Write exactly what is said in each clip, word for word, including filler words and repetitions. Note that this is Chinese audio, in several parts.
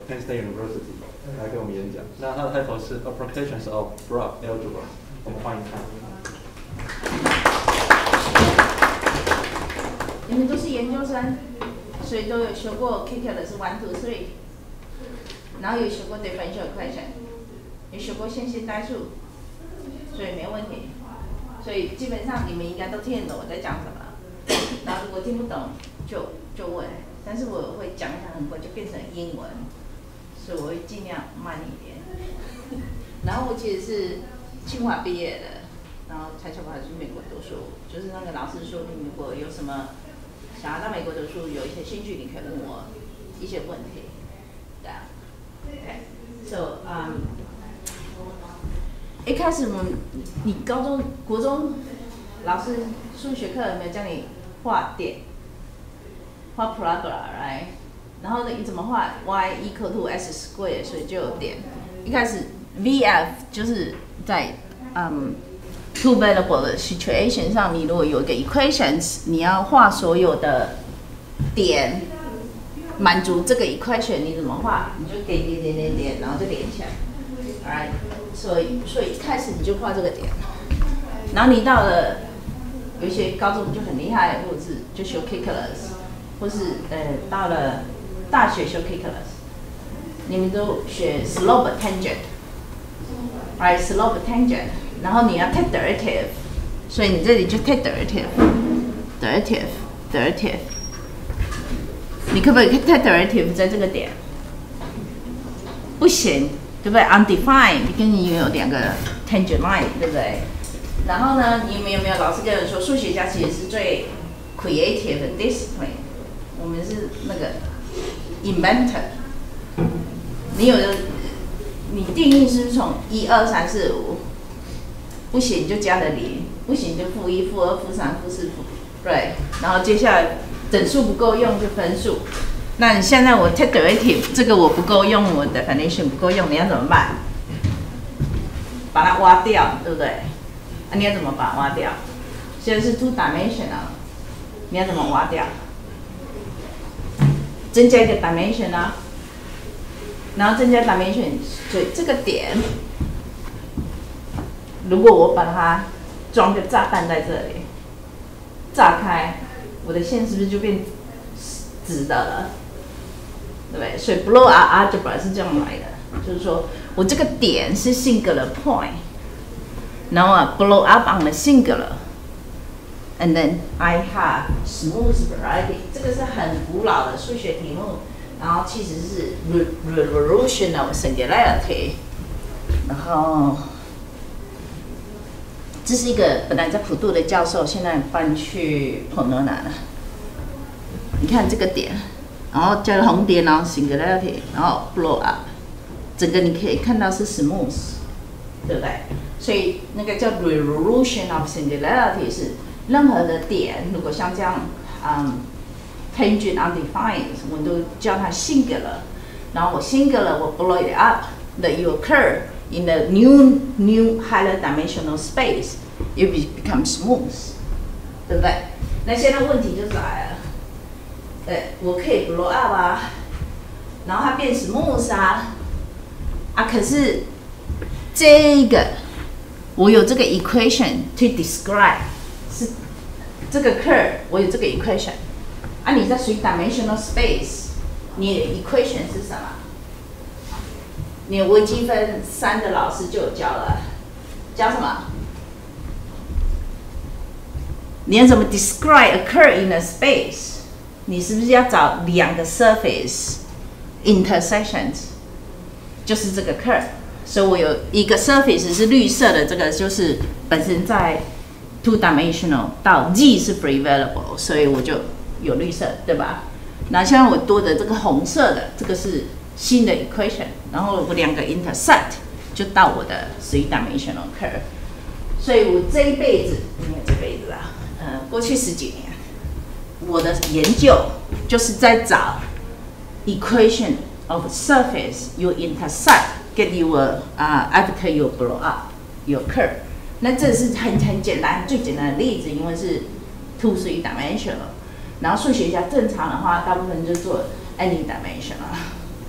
Penn State University 来给我们演讲。那他的 title 是 Applications of Prof Algebra。我们欢迎他。 你们都是研究生，所以都有学过 calculus one two three， 然后有学过 differential equation， 也学过线性代数，所以没问题。所以基本上你们应该都听得懂我在讲什么。然后如果听不懂就就问，但是我会讲一下很快就变成英文，所以我会尽量慢一点。然后我其实是清华毕业的，然后才想跑去美国读书。就是那个老师说，你如果有什么想要到美国读书，有一些兴趣，你可以问我一些问题。对啊 ，OK，so um， 一开始我们你高中、国中老师数学课有没有教你画点？画 parabola，right？ 然后呢，你怎么画 y equal to s square， 所以就有点。一开始 V F 就是在嗯 two variable 的 situation 上，你如果有一个 equations， 你要画所有的点，满足这个 equation， 你怎么画？你就点点点点点，然后就连起来 ，alright？ 所以所以一开始你就画这个点，然后你到了有一些高中就很厉害，或者是就修 calculus， 或是呃到了大学修 calculus， 你们都学 slope tangent，right slope tangent， 然后你要 take derivative， 所以你这里就 take derivative，derivative，derivative， 你可不可以 take derivative 在这个点？不行，对不对 ？undefined， 跟你有两个 tangent line， 对不对？然后呢，你们有没有老师跟人说，数学家其实是最 creative 的 discipline， 我们是那个 inventor。你有的，你定义是从一二三四五，不行就加了零，不行就负一、负二、负三、负四、负对，然后接下来整数不够用就分数。那你现在我 take derivative 这个我不够用，我 definition 不够用，你要怎么办？把它挖掉，对不对？啊，你要怎么把它挖掉？现在是 two dimensional， 你要怎么挖掉？增加一个 dimension 啊，然后增加 dimension， 所以这个点，如果我把它装个炸弹在这里，炸开，我的线是不是就变直的了？对不对？所以 blow up algebra 是这样来的，就是说我这个点是 singular point。然后啊 blow up on the singular, and then I have smooth variety。这个是很古老的数学题目，然后其实是 revolution of singularity。然后这是一个本来在普渡的教授，现在搬去Kuei-Nuan了。你看这个点，然后加了红点，然后 singularity， 然后 blow up， 整个你可以看到是 smooth， 对不对？所以那个叫 revolution of singularity 是任何的点，如果像这样，嗯 ，tangent undefined， 我们都叫它 singular。然后我 singular， 我 blow it up，that you occur in the new new higher dimensional space， it become smooth， 对不对？那现在问题就来了，对，我可以 blow up 啊，然后它变 smooth 啊，啊，可是这个。我有这个 equation to describe， 是这个 curve， 我有这个 equation。啊，你在three dimensional space， 你的 equation 是什么？你微积分三的老师就有教了，教什么？你要怎么 describe a curve in a space？ 你是不是要找两个 surface intersections？ 就是这个 curve。所以我有一个 surface 是绿色的，这个就是本身在 two dimensional 到 z 是 free variable， 所以我就有绿色，对吧？那现在我多的这个红色的，这个是新的 equation， 然后我两个 intersect 就到我的 three dimensional curve。所以我这一辈子，应该这辈子啊，呃，过去十几年，我的研究就是在找 equation of surface you intersect。Get your 啊、uh, after you blow up your curve， 那这是很很简单最简单的例子，因为是 two three dimensional。然后数学家正常的话，大部分就做 any dimensional。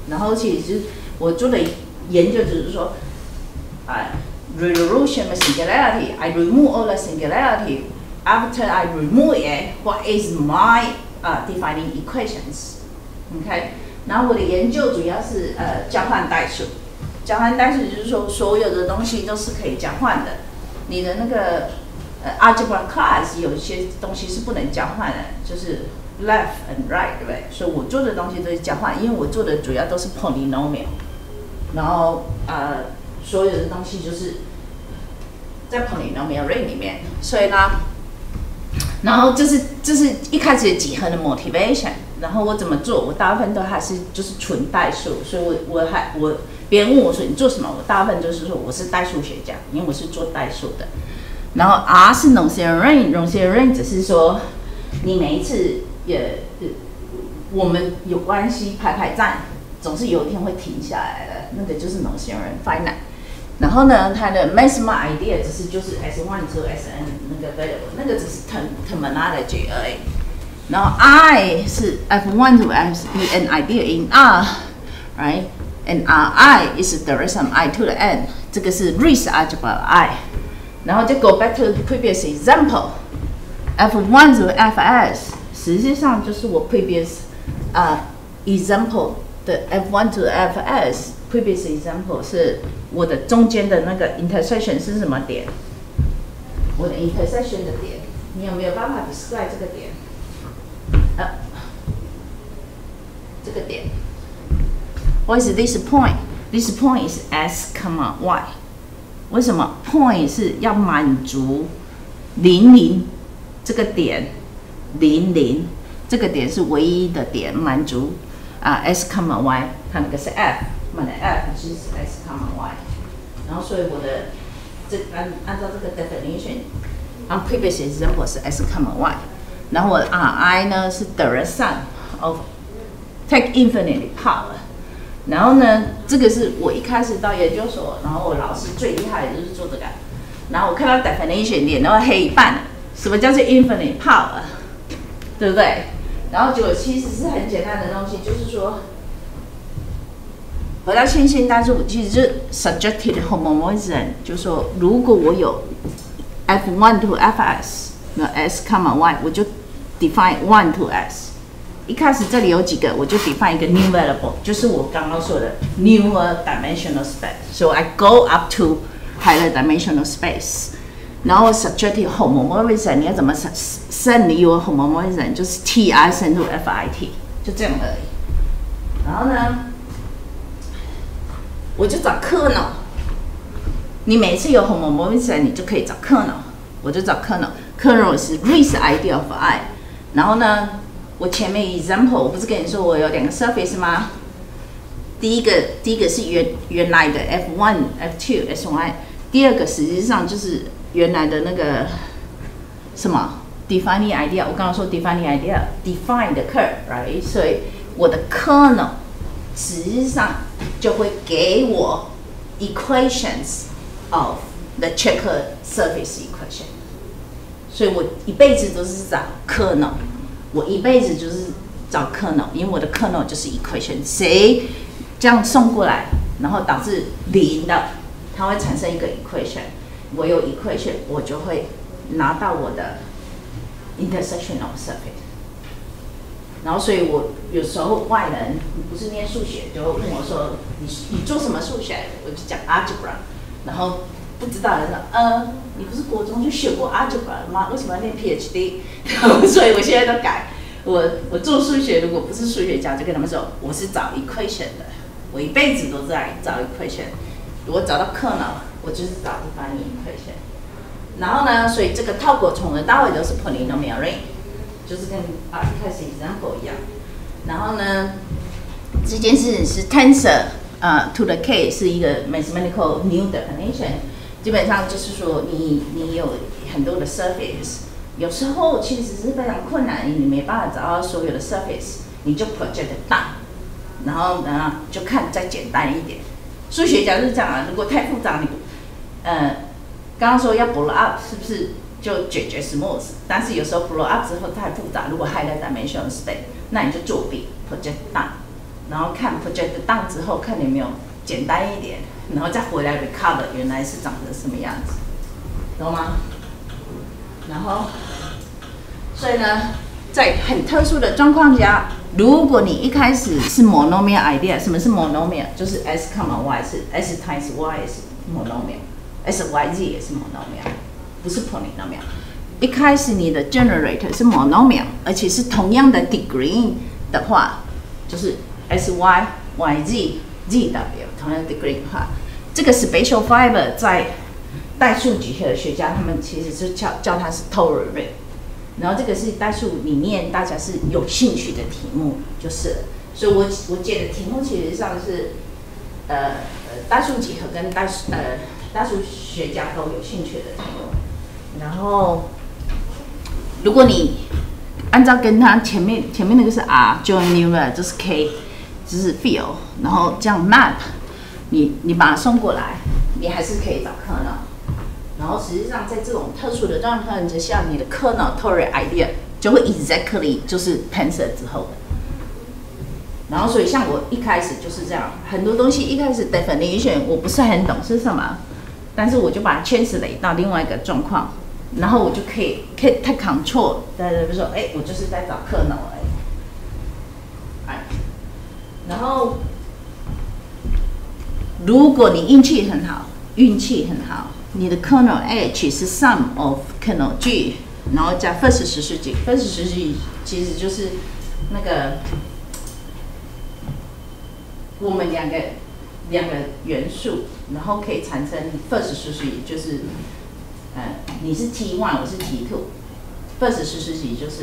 然后其实我做的研究就是说，啊 resolution of singularity, I remove all the singularity. After I remove it, what is my uh, defining equations? OK， 然后我的研究主要是呃交换代数。交换代数就是说所有的东西都是可以交换的。你的那个呃 algebra class 有一些东西是不能交换的，就是 left and right， 对不对？所以我做的东西都是交换，因为我做的主要都是 polynomial。然后呃所有的东西就是在 polynomial ring 里面，所以呢，然后这是这是一开始几何的 motivation。然后我怎么做？我大部分都还是就是纯代数，所以我我还我别人问我说你做什么，我大部分就是说我是代数学家，因为我是做代数的。然后 R 是 Nonzero ring，Nonzero ring 只是说你每一次也我们有关系排排站，总是有一天会停下来的，那个就是 Nonzero ring finite。然后呢，它的 maximum idea 只是就是 S one to S n 那个 variable， 那个只是 term terminology 而已。然后 I 是 F one to F n idea in R， right？ And R I is the rest of I to the n， 这个是 Rees algebra I。然后就 go back to the previous example，F one to F s 实际上就是我 previous 呃、uh, example 的 F one to F s previous example 是我的中间的那个 intersection 是什么点？我的 intersection 的点，你有没有办法 describe 这个点？呃，这个点 ，What is this point? This point is x, y。为什么 point 是要满足零零这个点，零零这个点是唯一的点，满足啊 x, y， 它那个是 f， 我的 f 就是 x, y。然后所以我的这按按照这个 definition，on previous example 是 x, y。然后我 R I 呢是 the sum of take infinite power。然后呢，这个是我一开始到研究所，然后我老师最厉害的就是做这个。然后我看到 definition 脸都黑一半，什么叫做 infinite power， 对不对？然后结果其实是很简单的东西，就是说，回到线性代数，其实就是 subjective homomorphism， 就是说，如果我有 F one to F s， 那 x, y， 我就 define one to s。一开始这里有几个，我就 define 一个 new variable， 就是我刚刚说的 newer dimensional space。So I go up to higher dimensional space。然后 subjective homomorphism， 你要怎么 send your homomorphism？ 就是 T I send to F I T， 就这样而已。然后呢，我就找 kernel。你每次有 homomorphism， 你就可以找 kernel。我就找 kernel。kernel 是 Rees idea of I。然后呢？我前面 example 我不是跟你说我有两个 surface 吗？第一个第一个是原原来的 F one、F two、S one， 第二个实际上就是原来的那个什么 defining idea。我刚刚说 defining idea define the curve，right？ 所以我的 kernel 实际上就会给我 equations of the checker surface equation。所以我一辈子都是找 kernel。我一辈子就是找 kernel， 因为我的 kernel 就是 equation， 谁这样送过来，然后导致零的，它会产生一个 equation。我有 equation， 我就会拿到我的 intersectional surface。然后，所以我有时候外人不是念数学，就会问我说：“你你做什么数学？”我就讲 algebra， 然后不知道的人说：“呃。”你不是国中就学过 algebra 吗？为什么要念 PhD？ 所以我现在都改。我我做数学，如果不是数学家，就跟他们说我是找 equation 的。我一辈子都在找 equation。我找到 kernel， 我就是找 defining equation。然后呢，所以这个套果从头到尾都是 polynomial ring， 就是跟啊一开始 example 一样。然后呢，这件事是 tensor 呃 to the k 是一个 mathematical new definition。基本上就是说你，你你有很多的 surface， 有时候其实是非常困难，你没办法找到所有的 surface， 你就 project down， 然后呢就看再简单一点。数学家是这样啊，如果太复杂，你呃刚刚说要 blow up， 是不是就解决 smooth？ 但是有时候 blow up 之后太复杂，如果 higher dimensional space， 那你就作弊 project down。 然后看 project down 之后，看有没有简单一点，然后再回来 recover 原来是长得什么样子，懂吗？然后，所以呢，在很特殊的状况下，如果你一开始是 monomial idea， 什么是 monomial？ 就是 s, y 是 s times y 是 monomial，s y z 也是 monomial， 不是 polynomial。一开始你的 generator 是 monomial， 而且是同样的 degree 的话，就是 s y y z z w 同样的 degree 的话，这个 spatial fiber 在代数几何学家他们其实是叫叫它是 torus ring。然后这个是代数里面大家是有兴趣的题目，就是了。所以我我解的题目其实上是，呃呃，代数几何跟代数呃代数学家都有兴趣的题目。然后，如果你按照跟它前面前面那个是 R join number 就是 K 就是 field， 然后这样 map， 你你把它送过来，你还是可以找kernel。然后实际上，在这种特殊的状况之下，你的 kernel torus idea 就会 exactly 就是 Penn 之后的。然后，所以像我一开始就是这样，很多东西一开始 definition 我不是很懂是什么，但是我就把它 translate 到另外一个状况，然后我就可以可以 take control， 比如说，哎，我就是在找 kernel 而已。哎，然后如果你运气很好，运气很好。你的 kernel H 是 sum of kernel G， 然后加 first 实数集 ，first 实数集其实就是那个我们两个两个元素，然后可以产生 first 实数集，就是呃你是 T one， 我是 T two，first 实数集就是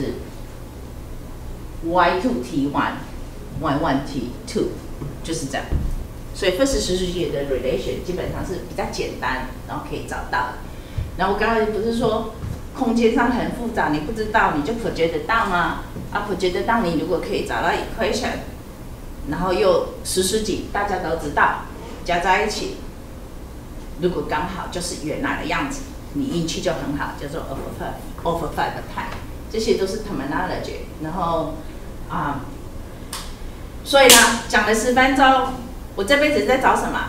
y two T one，y one T two， 就是这样。所以 first 实数集的 relation 基本上是比较简单，然后可以找到。然后我刚才不是说空间上很复杂，你不知道你就 project 得到吗？啊 project 得到你如果可以找到 equation， 然后又实数集大家都知道，加在一起，如果刚好就是原来的样子，你运气就很好，叫做 over five over five time， 这些都是 terminology。然后啊、嗯，所以呢，讲了十分钟。我这辈子在找什么？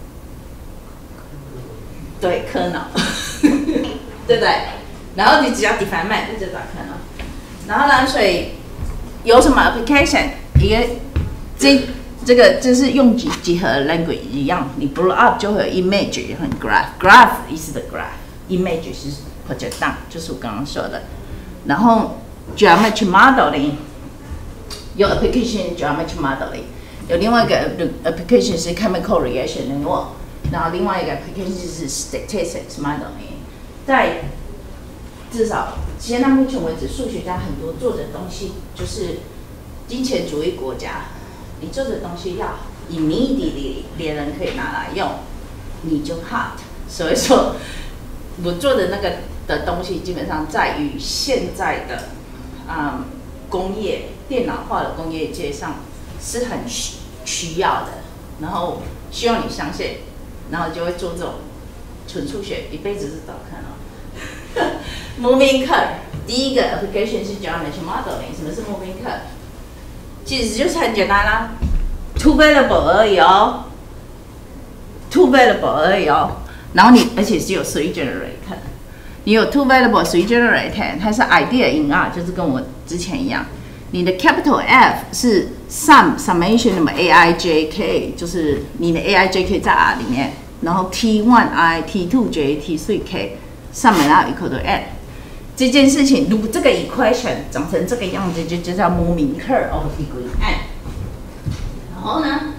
对 ，kernel， 对不对？然后你只要 define 就找 kernel。然后呢，所以有什么 application？ 一个这这个就是用几几何 language 一样，你 blow up 就会有 image 和 graph。graph 意思的 graph，image 是 project down， 就是我刚刚说的。然后 geometry modeling 有 application geometry modeling。有另外一个 application 是 chemical reaction network， 然后另外一个 application 是 statistics modeling。在至少现在目前为止，数学家很多做的东西就是金钱主义国家，你做的东西要 immediately 别人可以拿来用，你就 hot。所以说，我做的那个的东西基本上在于现在的嗯工业电脑化的工业界上是很需需要的，然后希望你相信，然后就会做这种纯数学，一辈子是找看哦。Moving curve 第一个 application 是 geometry modeling， 什么是 moving curve？ 其实就是很简单啦、啊、，two variable 而已哦 ，two variable 而已哦。然后你而且是有 three generator， 你有 two variable three generator， 它是 idea in R， 就是跟我之前一样。你的 capital F 是 sum summation 那么 A I J K， 就是你的 A I J K 在 R 里面，然后 T one I T two J T three K sum and R equal to N。这件事情，如果这个 equation 长成这个样子，就就叫 moving curve of degree N。然后呢，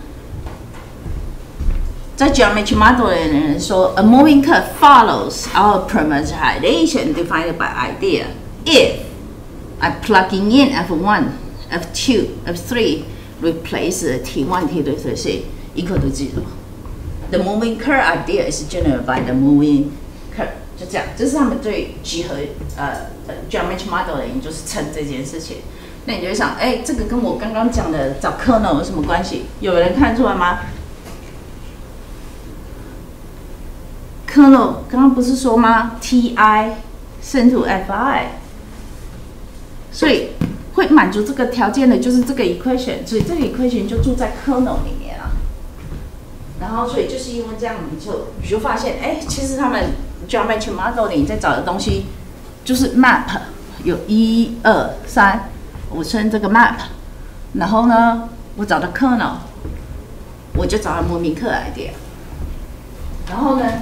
在 geometry modeling 的人说 ，a moving curve follows our permutation defined by idea if I plugging in F one, F two, F three, replace T one, T two, T three equal to zero. The moving curve idea is generated by the moving curve. 就这样，这是他们对几何呃 geometry modeling 就是称这件事情。那你就会想，哎，这个跟我刚刚讲的找 kernel 有什么关系？有人看出来吗 ？kernel 刚刚不是说吗 ？T I 胜 to F I。所以会满足这个条件的就是这个 equation， 所以这个 equation 就住在 kernel 里面啊。然后，所以就是因为这样，你就你就发现，哎，其实他们 geometry modeling 在找的东西就是 map， 有一二三，我生这个 map， 然后呢，我找到 kernel， 我就找到莫名克 idea， 然后呢，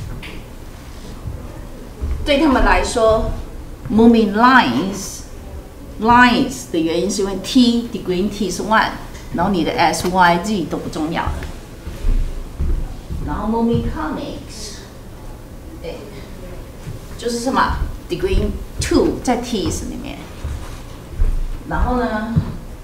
对他们来说 ，moving lines lines 的原因是因为 t degree t 是 one， 然后你的 s y z 都不重要了。然后 moving comics， 对，就是什么 degree two 在 t's 里面。然后呢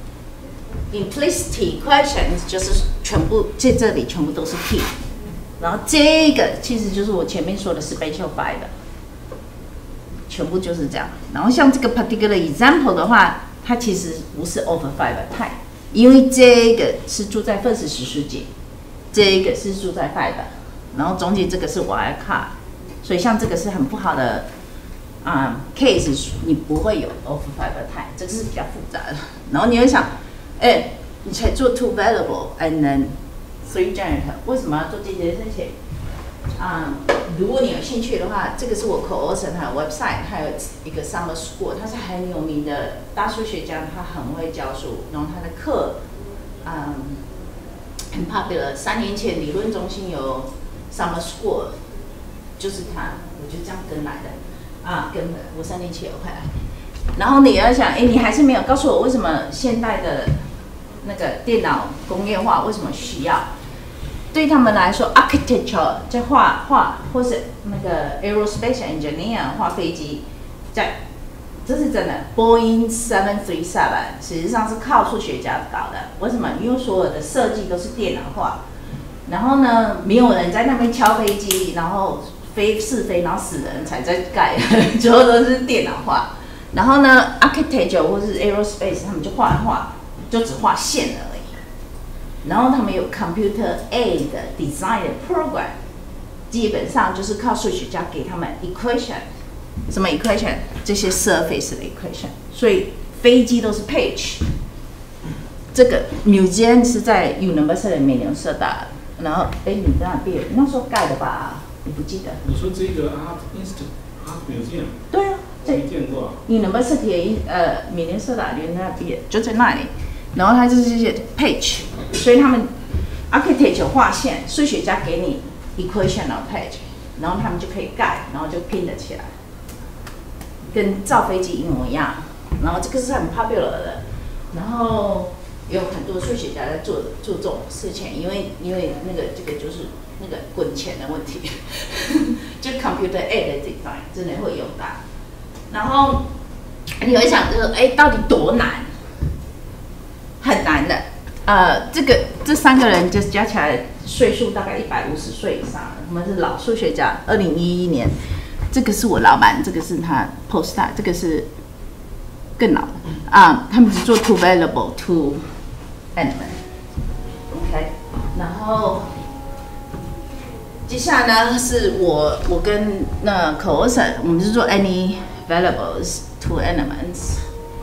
，implicit questions 就是全部在这里全部都是 t， 然后这个其实就是我前面说的 special five。全部就是这样，然后像这个 particular example 的话，它其实不是 over five type， 因为这个是住在 first 实数节，这个是住在 five， 然后中间这个是 wild card， 所以像这个是很不好的啊、um, case， 你不会有 over five type， 这个是比较复杂的。然后你会想，哎，你才做 two variable and then three generator， 为什么要做这件事情？啊、um, 如果你有兴趣的话，这个是我 co-author 还有 website， 还有一个 summer school， 他是很有名的大数学家，他很会教书，然后他的课，嗯，很 popular。三年前理论中心有 summer school， 就是他，我就这样跟来的，啊，跟的，我三年前有回来。然后你要想，哎，你还是没有告诉我为什么现代的那个电脑工业化为什么需要？对他们来说 ，architecture 在画画，或是那个 aerospace engineer 画飞机，在这是真的。Boeing seven three seven 实际上是靠数学家搞的。为什么？因为所有的设计都是电脑化，然后呢，没有人在那边敲飞机，然后飞是飞，然后死人才在盖，最后都是电脑化。然后呢 ，architecture 或是 aerospace 他们就画画，就只画线而已。然后他们有 computer aid design program， 基本上就是靠数学家给他们 equation， 什么 equation？ 这些 surface 的 equation， 所以飞机都是 page。这个 museum 是在 University 的美纽设打，然后哎，你在那边那时候盖的吧？我不记得。 你说这个 Art Institute Art Museum？ 对啊， 没见过。 University 呃美纽设打连那边就在那里。然后它就是这些 page， 所以他们 architecture 画线，数学家给你 equation of page， 然后他们就可以盖，然后就拼得起来，跟造飞机一模一样。然后这个是很 popular 的，然后有很多数学家在做做这种事情，因为因为那个这个就是那个滚钱的问题，就 computer aided design 真的会用到。然后你会想，就是哎，到底多难？很难的，呃，这个这三个人就加起来岁数大概一百五十岁以上了，他们是老数学家。二零一一年，这个是我老板，这个是他 postdoc， 这个是更老的啊、嗯。他们只做 two variable two element，OK， 然后接下来呢是我我跟那 co-author， 我们是做 any variables two elements。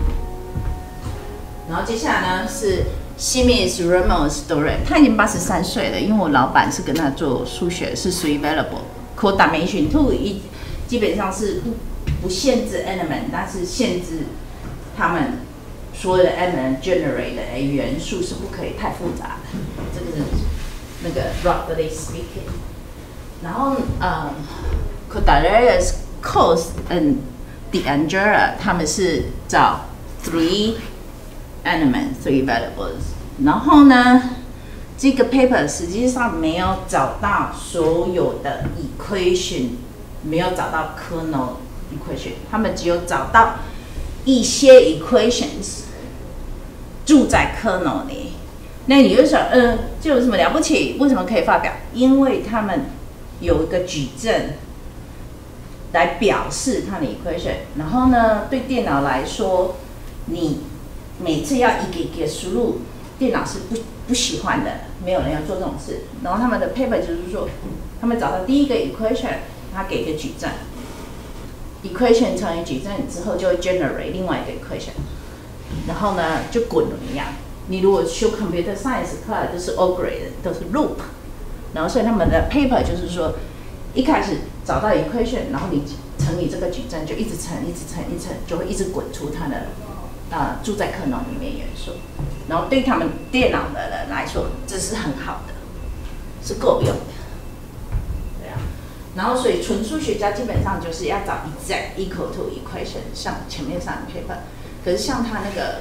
然后接下来呢是 Simis Ramos Dore， 他已经八十三岁了，因为我老板是跟他做数学，是 three variable coordination two， 一基本上是不不限制 element， 但是限制他们所有的 element generate 的元素是不可以太复杂的，这个是那个 roughly speaking。然后呃 Cordilleras Coast and DeAngela 他们是找 three element three variables， 然后呢，这个 paper 实际上没有找到所有的 equation， 没有找到 kernel equation， 他们只有找到一些 equations 住在 kernel 里。那你就想，嗯、呃，这有什么了不起？为什么可以发表？因为他们有一个矩阵来表示它的 equation， 然后呢，对电脑来说，你每次要一个一个输入，电脑是不不喜欢的，没有人要做这种事。然后他们的 paper 就是说，他们找到第一个 equation， 他给一个矩阵 ，equation 乘以矩阵之后就会 generate 另外一个 equation， 然后呢就滚轮一样。你如果修 computer science 课来都是 O grade， 都是 loop， 然后所以他们的 paper 就是说，一开始找到 equation， 然后你乘以这个矩阵就一直乘，一直乘，一直乘，就会一直滚出它的呃住在克隆里面元素。然后对他们电脑的人来说，这是很好的，是够用的。对啊，然后所以纯数学家基本上就是要找 exact equal to equation， 像前面上的 paper。可是像他那个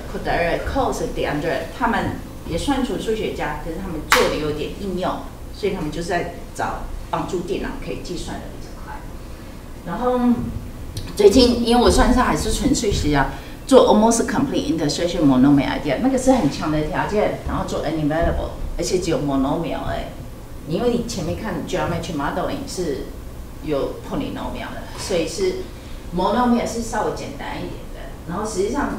Kuei-Nuan 他们也算纯数学家，可是他们做的有点应用，所以他们就是在找帮助电脑可以计算的比较快。然后最近因为我算是还是纯数学家，做 almost complete integration monomial idea， 那个是很强的条件，然后做 unavailable， 而且只有 monomial 哎，因为你前面看 geometry modeling 是有 polynomial 的，所以是 monomial 是稍微简单一点。然后实际上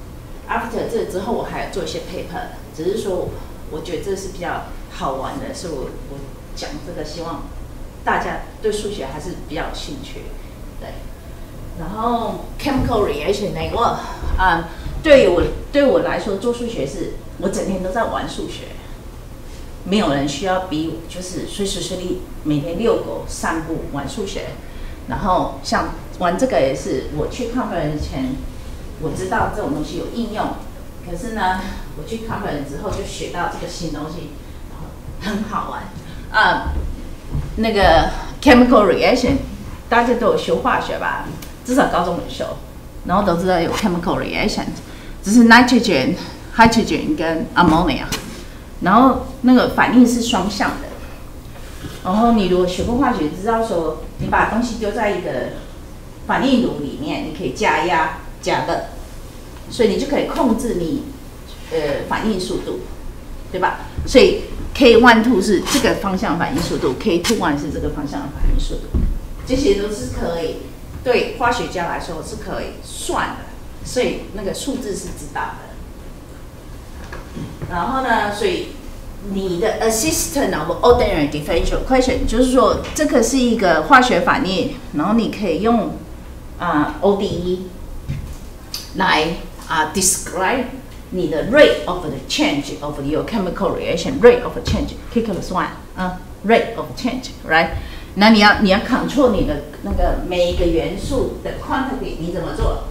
，after 这之后我还有做一些 paper， 只是说我觉得这是比较好玩的，所以我我讲这个，希望大家对数学还是比较有兴趣，对。然后 chemical reaction 那个，啊、嗯，对我对我来说做数学是，我整天都在玩数学，没有人需要比我就是随时随地每天遛狗、散步、玩数学。然后像玩这个也是，我去 conference 前。我知道这种东西有应用，可是呢，我去 conference 之后就学到这个新东西，然后很好玩啊、呃。那个 chemical reaction， 大家都有修化学吧？至少高中有修，然后都知道有 chemical reaction， 只是 nitrogen、hydrogen 跟 ammonia， 然后那个反应是双向的。然后你如果学过化学，知道说你把东西丢在一个反应炉里面，你可以加压。加热，所以你就可以控制你呃反应速度，对吧？所以 K 一 二 是这个方向反应速度 ，K 二 一 是这个方向的反应速度，这些都是可以对化学家来说是可以算的，所以那个数字是知道的。然后呢，所以你的 assistant of ordinary differential equation 就是说这个是一个化学反应，然后你可以用啊、呃、O D E。来啊、uh, ，describe 你的 rate of the change of your chemical reaction rate of change calculus one 啊、uh, rate of change，right？ 那你要你要 control 你的那个每一个元素的 quantity， 你怎么做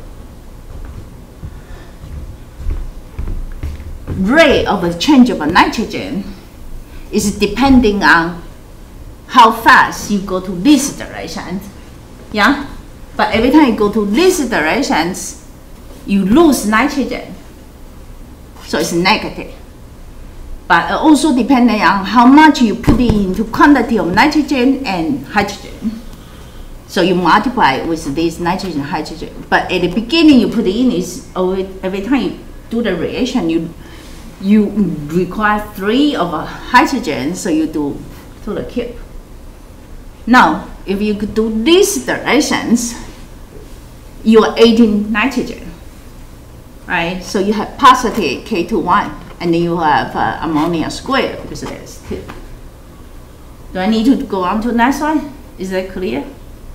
？Rate of the change of nitrogen is depending on how fast you go to this direction, yeah. But every time you go to this directions you lose nitrogen, so it's negative. But also depending on how much you put into quantity of nitrogen and hydrogen. So you multiply with this nitrogen and hydrogen. But at the beginning you put in is always, every time you do the reaction, you you require three of a hydrogen, so you do to the cube. Now, if you could do these directions, you are adding nitrogen. Right, so you have positive K two one, and then you have uh, ammonia squared because there's two. Do I need to go on to the next one? Is that clear?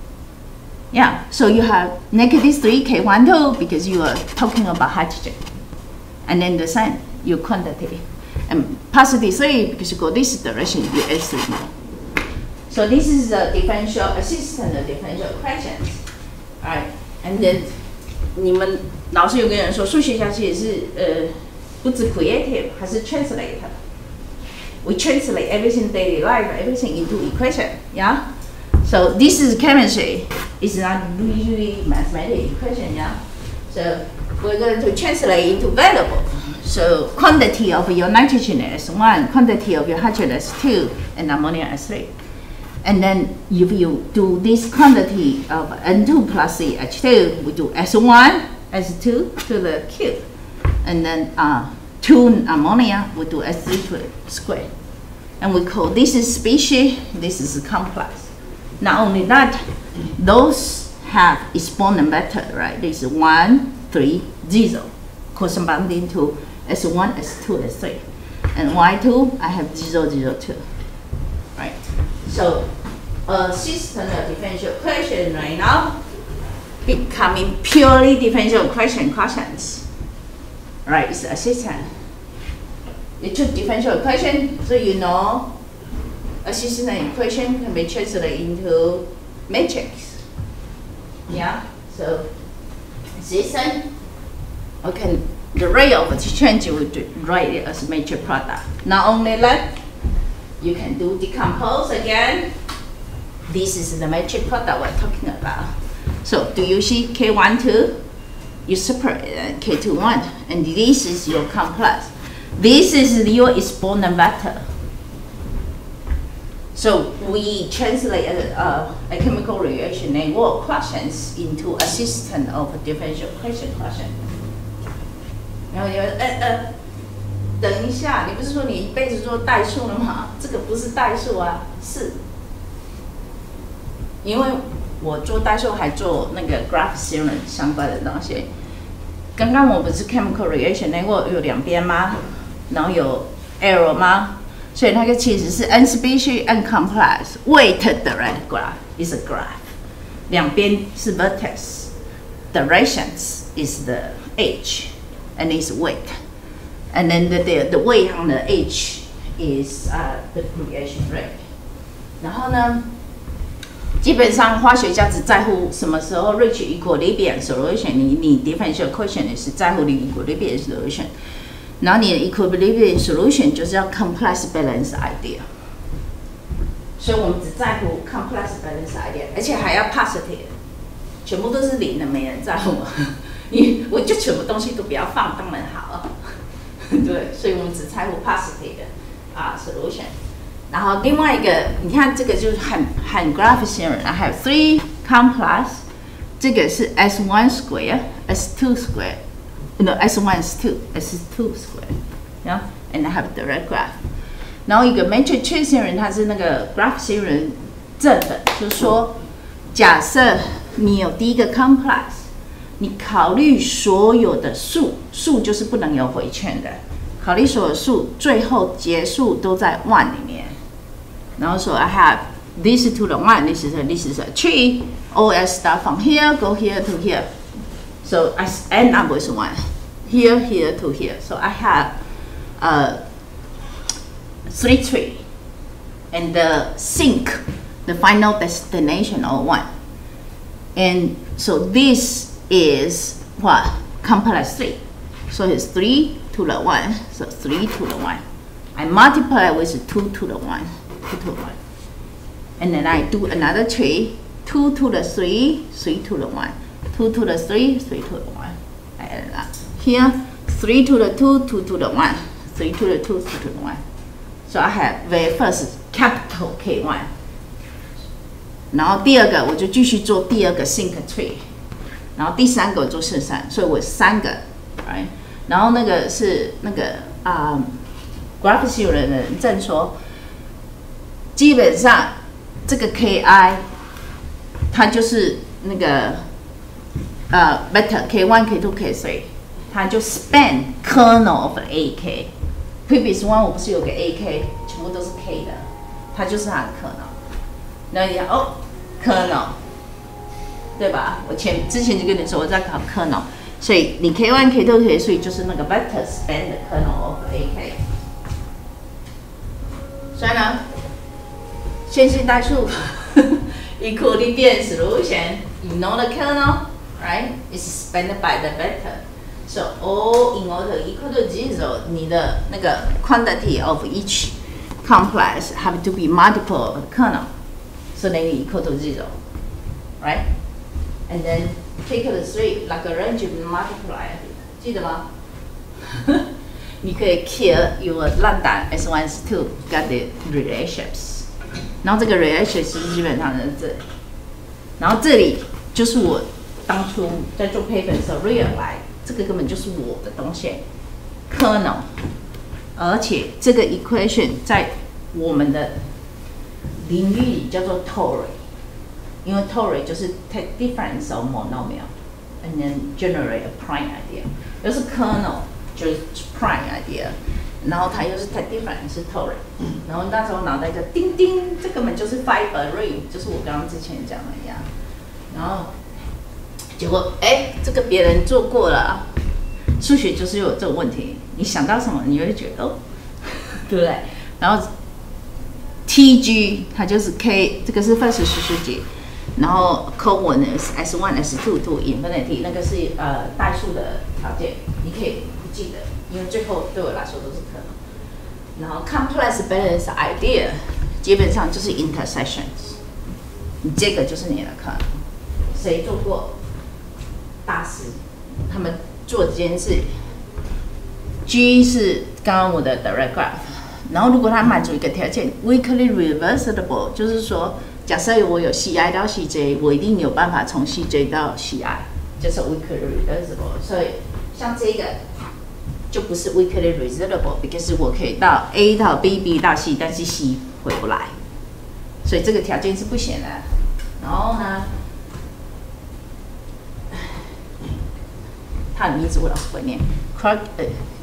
Yeah, so you have negative three K one two because you are talking about hydrogen, and then the sign your quantity, and positive three because you go this direction, you add three more. So this is the differential assistant differential equations, right? And then 你们老师有跟人说，数学家其实是呃不止 creative， 还是 translate。We translate everything daily life, everything into equation. Yeah. So this is chemistry. It's not usually mathematical equation. Yeah. So we're going to translate into variable. So quantity of your nitrogen is one, quantity of your hydrogen is two, and ammonia is three. And then if you do this quantity of N two plus C H two, we do S one, S two to the cube. And then uh, two ammonia, we do S three to the square. And we call this is species, this is complex. Not only that, those have exponent vector, right? This is one, three, zero, corresponding to S one, S two, S three. And Y two, I have zero, zero, two. Right? So a system of differential equation right now becoming purely differential equation questions. right? It's assistant. You took differential equation, so you know assistant equation can be translated into matrix. Yeah. So assistant, okay, the rate of change you would write it as matrix product. Not only that, you can do decompose again. This is the matrix product we're talking about. So do you see K one, two? You separate it, K two, one, and this is your complex. This is your exponent vector. So we translate a, a, a chemical reaction and work questions into a system of a differential equation question. 然后你呃呃，等一下，你不是说你一辈子做代数了吗？这个不是代数啊，是。因为我做代数还做那个 graph theorem 相关的东西。刚刚我不是 chemical reaction 那个有两边吗？然后有 arrow 吗？所以那个其实是 n species n complex weighted direct graph is a graph， 两边是 vertex， directions is the h and is weight， and then the the, the weight on the h is uh, the reaction rate。然后呢？基本上化学家只在乎什么时候 reach equilibrium solution， 你你 differential equation 也是在乎你 equilibrium solution， 然后你的 equilibrium solution 就是要 complex balance idea， 所以我们只在乎 complex balance idea， 而且还要 positive， 全部都是零的，没人在乎，你我就全部东西都不要放，当然好，对，所以我们只在乎 positive 啊 solution。然后另外一个，你看这个就是很很 graph theorem， I have three complex， 这个是 s one square, s two square， no s one is two, s two square， yeah, and I have direct graph。然后一个 matrix theorem， 它是那个 graph theorem 正的，就是说，假设你有第一个 complex， 你考虑所有的数，数就是不能有回圈的，考虑所有数，最后结束都在 one 里面。然后说 I have this to the one, this is a, this is a tree. All I start from here, go here to here. So I end up with one. Here, here to here. So I have uh, three trees. And the sink, the final destination of one. And so this is what? Complex three. So it's three to the one. So three to the one. I multiply with two to the one. two to the one. And then I do another tree, two to the three, three to the one, two to the three, three to the one. I add it up. Here, three to the two, two to the one, three to the two, two to the one. So I have very first capital K one. 然后第二个我就继续做第二个 sink tree， 然后第三个我做四三，所以我三个 ，right？ 然后那个是那个啊、uh, ，graph theorem 的人正说。基本上，这个 K I， 它就是那个呃 vector K one, K two, K three， 它就 span kernel of A K。Previous one 我不是有个 A K， 全部都是 K 的，它就是它的 kernel。那你讲哦 kernel， 对吧？我前之前就跟你说我在考 kernel， 所以你 K one, K two, K three 就是那个 vector span 的 kernel of A K。所以呢？线性代数 equilibrium solution, you know the kernel, right? It's spanned by the vector. So all in order equal to zero, 你的那个 quantity of each complex have to be multiple of the kernel. So then you equal to zero, right? And then take the three Lagrange multiply. 记得吗？你可以 kill your lambda s one s two got the relationships. 然后这个 relation 基本上是这里，然后这里就是我当初在做 paper 的时候 realize 这个根本就是我的东西 kernel， 而且这个 equation 在我们的领域里叫做 toric， 因为 toric 就是 take difference of monomial and then generate a prime idea， 又是 kernel 就是 prime idea。然后它又是 take difference 是 toric， 然后那时候脑袋就叮叮，这根本就是 fiber ring， 就是我刚刚之前讲的一样。然后结果哎，这个别人做过了， 数学就是有这个问题，你想到什么，你会觉得哦，对不对？然后 T G 它就是 K， 这个是 first 实数解，然后 Kuei-Nuan是 S one S two to infinity， 那个是呃代数的条件，你可以不记得，因为最后对我来说都是可能。然后 complex balance idea 基本上就是 intersections， 你这个就是你的课。谁做过？大师，他们做这件事。G 是刚刚我的 direct graph， 然后如果它满足一个条件 ，weakly reversible， 就是说，假设我有 C I 到 C J， 我一定有办法从 C J 到 C I， 就是 weakly reversible。所以像这个。就不是 weakly reversible，because 我可以到 A 到 B，B 到 C， 但是 C 回不来，所以这个条件是不行的。然后呢，他的名字我老是会念 ，Clark 呃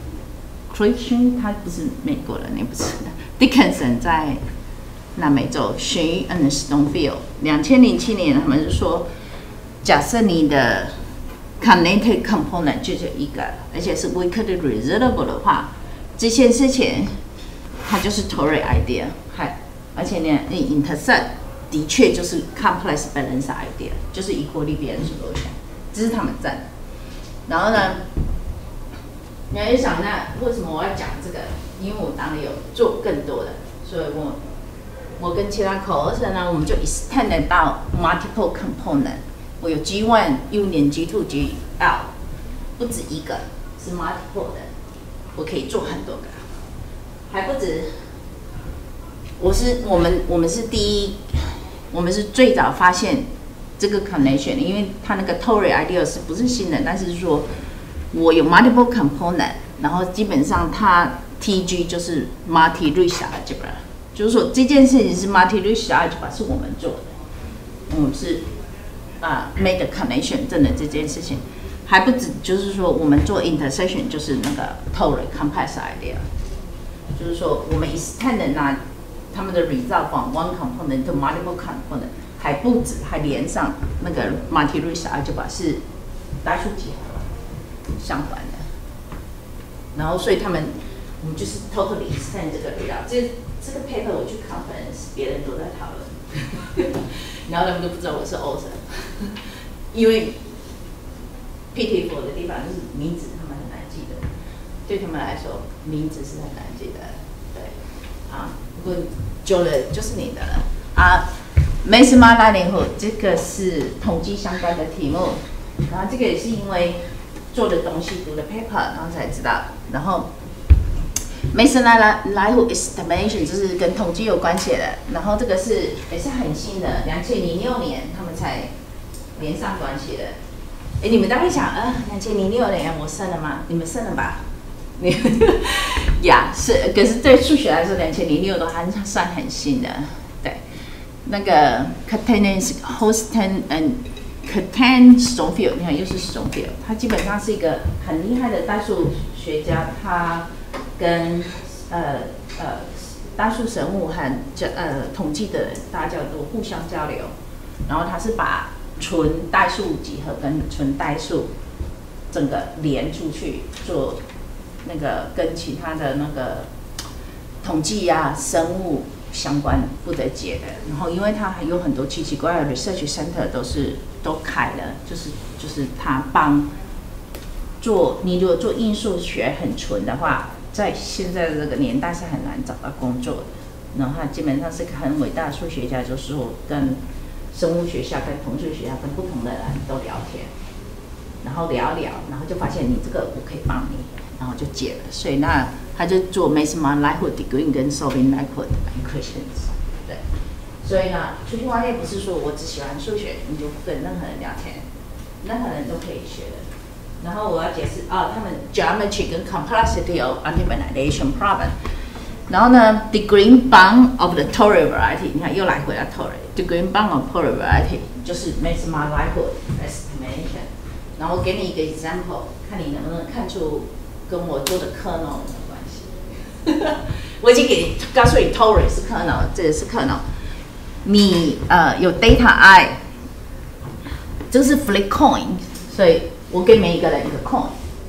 ，Christian 他不是美国人，也不是的 ，Dickinson 在南美洲 ，Shea and Stonefield， 两千零七年他们是说，假设你的connected component 就只有一个，而且是 weakly reversible 的话，这件事情它就是 toric idea， 还而且呢，你 intersect 的确就是 complex balance idea， 就是 equilibrium solution， 这是他们占的。然后呢，你要想那为什么我要讲这个？因为我当然有做更多的，所以我我跟其他 course 呢，我们就 extend 到 multiple component。我有 G one、U 年 G two、G L， 不止一个，是 multiple 的，我可以做很多个，还不止。我是我们我们是第一，我们是最早发现这个 connection， 因为它那个 toric idea 是不是新的？但是说我有 multiple component， 然后基本上它 T G 就是 multi-rich algebra， 就是说这件事情是 multi-rich algebra 是我们做的，我们是。啊 ，make a connection 真的这件事情还不止，就是说我们做 intersection 就是那个 toric complex idea， 就是说我们 extend 拿他们的 result from one component to multiple component， 还不止，还连上那个 multi-rich algebra 是代数几何相关的，然后所以他们我们就是 totally extend 这个 result， 这这个 paper 我去 conference， 别人都在讨论。然后他们都不知道我是 author， 因为 pitiful 的地方就是名字他们很难记得，对他们来说名字是很难记得，对，啊，不过久了就是你的了啊。Maxima likelihood 这个是统计相关的题目，然后这个也是因为做的东西读的 paper， 然后才知道，然后。Maxima likelihood estimation 就是跟统计有关系的，然后这个是也是很新的，两千零六年他们才连上关系的。哎，你们大概想啊，两千零六年我生了吗？你们生了吧？你呀是，可是对数学来说，两千零六都还算很新的。对，那个 Cattanis、Houston and Cattanis-Stonefield， 你看又是 Stonefield， 他基本上是一个很厉害的代数学家，他。跟呃呃代数生物和呃统计的人，大家都互相交流。然后他是把纯代数几何跟纯代数整个连出去做那个跟其他的那个统计啊、生物相关负责解的。然后因为他还有很多奇奇怪怪的 research center 都是都开了，就是就是他帮做你如果做应数学很纯的话。在现在的这个年代是很难找到工作的，然后他基本上是个很伟大的数学家，就是说跟生物学家、跟统计学家、跟不同的人都聊天，然后聊一聊，然后就发现你这个我可以帮你，然后就解了。所以那他就做 Maxima likelihood degree 跟 solving likelihood equations。对，所以呢，出去外面不是说我只喜欢数学，你就不跟任何人聊天，任何人都可以学的。然后我要解释啊，他们 geometry 跟 complexity of optimization problem。然后呢 ，degree bound of the toric variety， 你看又来回到 toric。degree bound of toric variety 就是 maxima likelihood estimation。然后我给你一个 example， 看你能不能看出跟我做的 kernel 有关系。我已经给你告诉你 toric 是 kernel， 这个是 kernel。你呃有 data I， 这是 flip coin， 所以。我给每一个人一个 coin，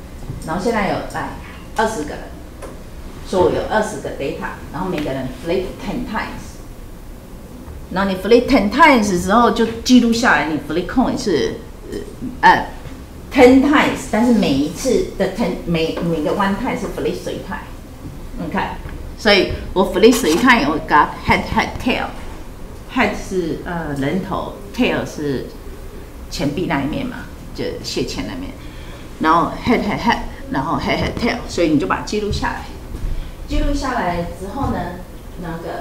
然后现在有来二十个人，所以我有二十个 data， 然后每个人 flip ten times， 然后你 flip ten times 的时候就记录下来，你 flip coin 是呃 ten times， 但是每一次的 ten 每每个 one time 是 flip 十一 time， 你看，所以我 flip 十一 time 我 got head head tail，head 是呃人头 ，tail 是钱币那一面嘛，就血钱那面，然后 head head head， 然后 head head tail， 所以你就把它记录下来。记录下来之后呢，那个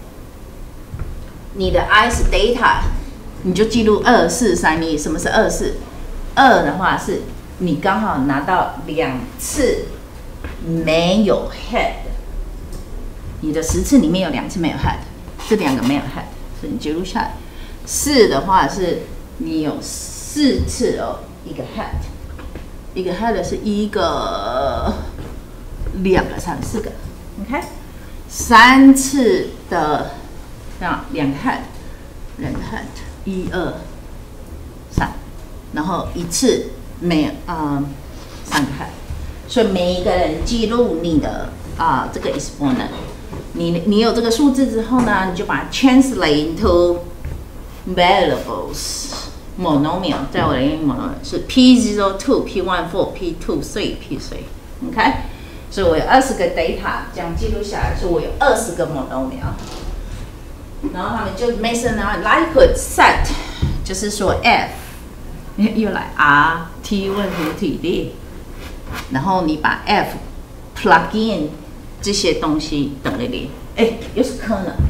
你的 I 是 data， 你就记录二四三一。什么是二四？二的话是你刚好拿到两次没有 head， 你的十次里面有两次没有 head， 这两个没有 head， 所以你记录下来。四的话是你有四次哦，一个 head， 一个 head 是一个、两个、三个、四个 ，OK， 三次的那两个 head， 两个 head， 一二三，然后一次没有啊、呃、三个 head， 所以每一个人记录你的啊、呃、这个 exponent， 你你有这个数字之后呢，你就把它 translate into variables monomial， 在我的英文是 p zero two p one four p two three p three，OK， 所以我有二十个 data 这样记录下来，所以我有二十个 monomial， 然后他们就 Mason 然后 likelihood set， 就是说 f 又来 r t 问题体力，然后你把 f plug in 这些东西等于零，哎，又是可能，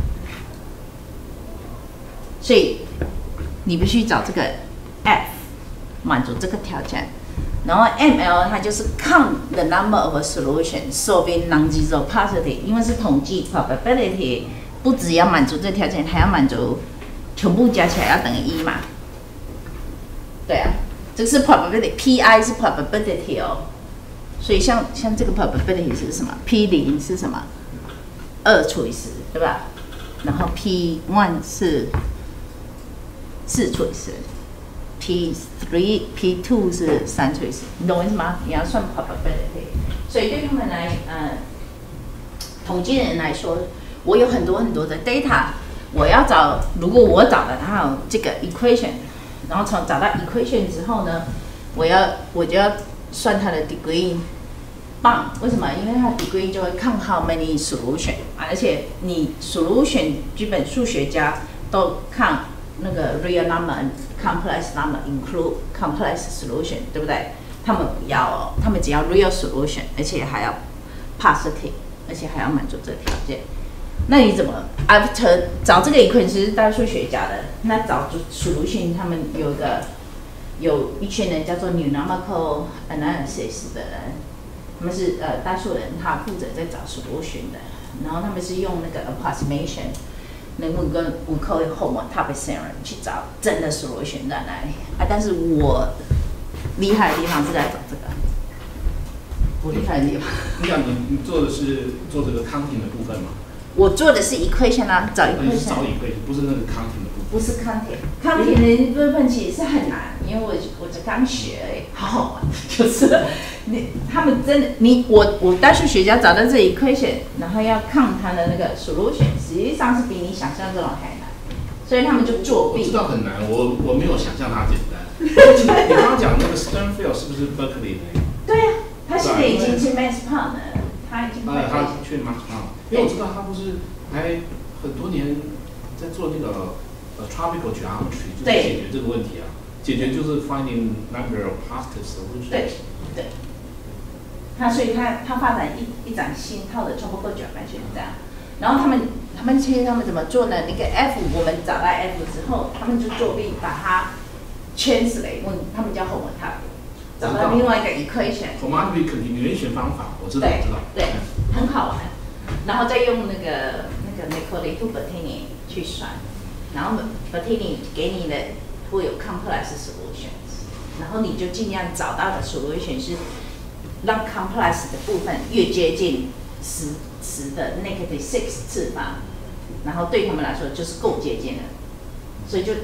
所以你必须找这个 f 满足这个条件，然后 M L 它就是 count the number of solutions solving non-zero positive， 因为是统计 probability， 不只要满足这条件，还要满足全部加起来要等于一嘛。对啊，这个是 probability，P I 是 probability 哦，所以像像这个 probability 是什么 ？P 零是什么？二除以十，对吧？然后 P 一 是四除以十 ，P 三 P 二是三除以十，你懂我意思吗？你要算 probability， 所以对他们来，呃，统计人来说，我有很多很多的 data， 我要找，如果我找了它有这个 equation， 然后从找到 equation 之后呢，我要我就要算它的 degree。棒，为什么？因为它 degree 就会看 how many solution， 而且你 solution 基本数学家都看那个 real number complex number include complex solution， 对不对？他们不要哦，他们只要 real solution， 而且还要 positive， 而且还要满足这个条件。那你怎么 after 找这个 equation 是大数学家的？那找 solution 他们有个有一群人叫做 numerical analysis 的人。他们是呃大数人，他负责在找 solution 的，然后他们是用那个 approximation， 那五个五颗 homotopy theorem 去找真的 solution 在哪里啊？但是我厉害的地方是在找这个，我厉害的地方。 你讲你你做的是做这个 counting 的部分吗？ 我做的是 equation 啊，找 equation。 找 equation， 不是那个 counting 的部分。 不是 counting，counting 的部分其实是很难，因为我我才刚学而已，好好玩，就是你他们真的你我我大数学家找到这 equation， 然后要看它的那个 solution， 实际上是比你想象中还难，所以他们就作弊。 我知道很难，我我没有想象它简单。你刚刚讲那个 Sternfield 是不是 Berkeley 的？ 对呀、啊，他现在已经去 Max Planck 了，他已经呃，他去 Max Planck， 因为我知道他不是还很多年在做那个。呃 tropical geometry 就是解决这个问题啊，解决就是 finding number of positive solutions。对对，他所以他他发展一一盏新套的 tropical geometry 这样，然后他们他们其实他们怎么做呢？那个 F 我们找到 F 之后，他们就作弊把它 translate， 问他们叫 homotopy， 找到另外一个 equation。homotopy continuation 方法，我知道， 对知道， 对，很好玩，然后再用那个那个 Nicolai to Bertini 去算。然后 Bertini 给你的会有 complex solutions， 然后你就尽量找到的 solution 是让 complex 的部分越接近十十的 negative six 次方，然后对他们来说就是够接近了，所以就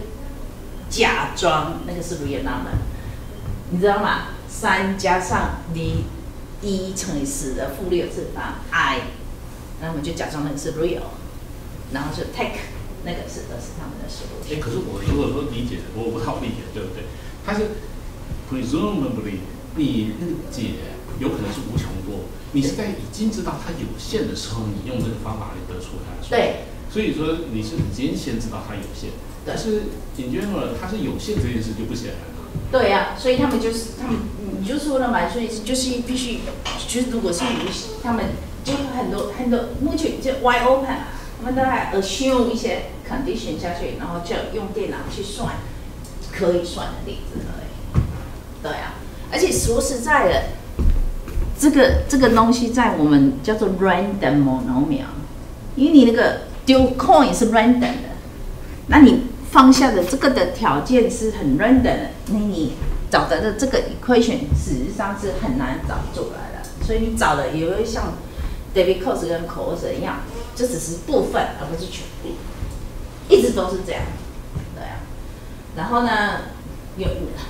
假装那个是 real number， 你知道吗？三加上离一乘以十的负六次方 i， 那我们就假装那个是 real， 然后就 take 那个是的是他们的数。 哎，可是我如果说理解，我不太理解，对不对？它是 presumably 你那个解有可能是无穷多，你是在已经知道它有限的时候，你用这个方法来得出它的数。 对。 所以说你是已经先知道它有限，但是 in general 它是有限这件事就不显然了。对呀、啊，所以他们就是他们，你就说了嘛，所以就是必须，就是如果是游戏，他们就很多很多，目前就 wide open， 他们都还 assume 一些 condition 下去，然后就用电脑去算可以算的例子而已。对啊，而且说实在的，这个这个东西在我们叫做 random monomial， 因为你那个丢 coin 是 random 的，那你放下的这个的条件是很 random 的，那你找的这个 equation 事实上是很难找出来的，所以你找的也会像 David Coase 跟 Coase 一样，这只是部分而不是全部，一直都是这样，对啊。然后呢，有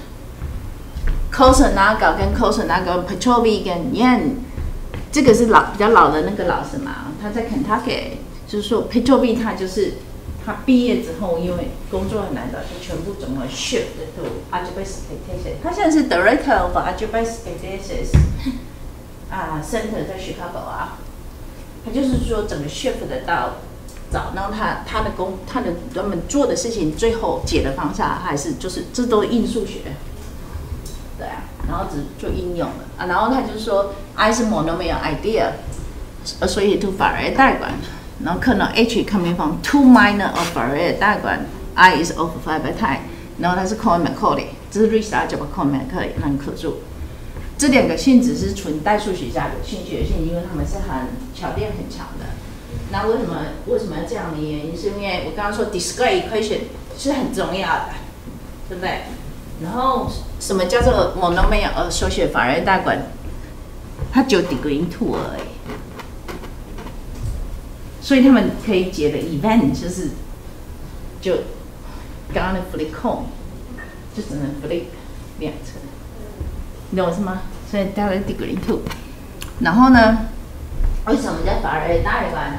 Coase 那个跟 Coase那个 Petrovi 跟 Yan， 这个是老比较老的那个老师嘛，他在 Kentucky， 就是说 Petrovi 他就是。他毕业之后，因为工作很难找，就全部整个 shift to algebra expectation。他现在是 director of algebra expectations， 啊 ，center 在 Chicago 啊。他就是说整个 shift 的到找，然后他他的工他的他们做的事情，最后解的方向还是就是这都是应数学，对啊，然后只就应用了啊，然后他就说 I 是 monomial idea， 所以 to Fourier diagram。然后可能 h coming from two minor of Fourier diagram， I is of five by time， 然后它是 Cohen-Macaulay， 这是 Richter algebra Cohen-Macaulay 很可数。这两个性质是纯代数学家有兴趣的性，因为他们是很巧电很强的。那为什么为什么要这样的原因？是因为我刚刚说 discrete equation 是很重要的，对不对？然后什么叫做 monomial associated Fourier diagram？ 它只有 degree two 而已。所以他们可以解的 event 就是就刚刚的 flip coin 就只能 flip 两层，你懂我意思吗？所以大概 degree two。然后呢，为什么叫Fourier diagram？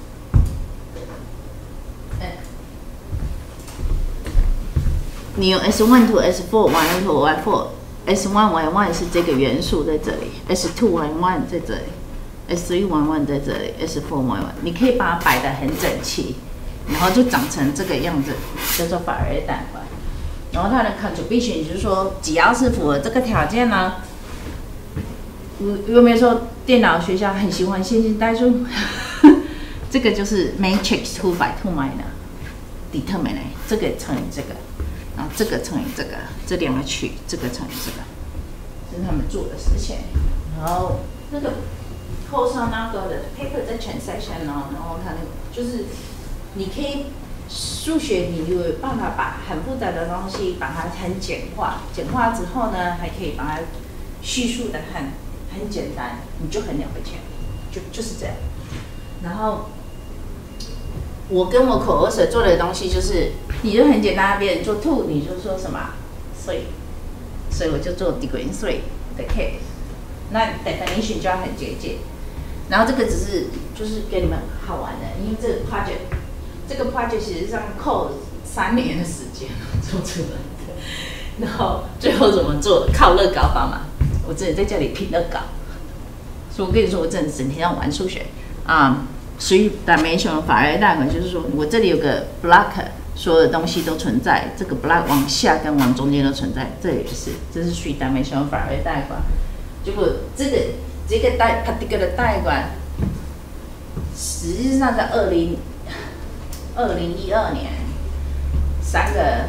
你有 S one to S four Y to Y four，S one Y one 是这个元素在这里 ，S two Y one 在这里。S three Y one 在这里 ，S four Y one， 你可以把它摆得很整齐，然后就长成这个样子，叫做Fourier diagram。然后它的 contribution 就是说，只要是符合这个条件呢，有有没有说电脑学校很喜欢线性代数？这个就是 matrix two by two minor determinant， 这个乘以这个，然后这个乘以这个，这两个取这个乘以这个，这是他们做的事情。然后这个。扣上那个的 paper 在 transaction 哦，然后它那个就是你可以数学，你有办法把很复杂的东西把它很简化，简化之后呢，还可以把它叙述的很很简单，你就很了不起，就就是这样。然后我跟我口二舍做的东西就是，你就很简单，别人做 two 你就说什么 three， 所以我就做 degree three 的 case， 那 definition 就要很接近。然后这个只是就是给你们好玩的，因为这个 project， 这个 project 其实上扣三年的时间做出来的，然后最后怎么做？靠乐高法嘛，我自己在家里拼乐高，所以我跟你说，我真的整天要玩数学啊。所以 dimensional Fourier diagram 就是说我这里有个 block， 所有的东西都存在，这个 block 往下跟往中间都存在，这也是，这是属于 dimensional Fourier diagram。结果这个。这个代 particular diagram， 实际上在二零二零一二年，三个